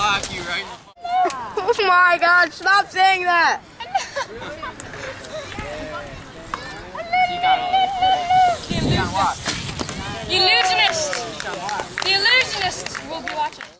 block you right now. Oh my God, stop saying that! The illusionist! The illusionist will be watching.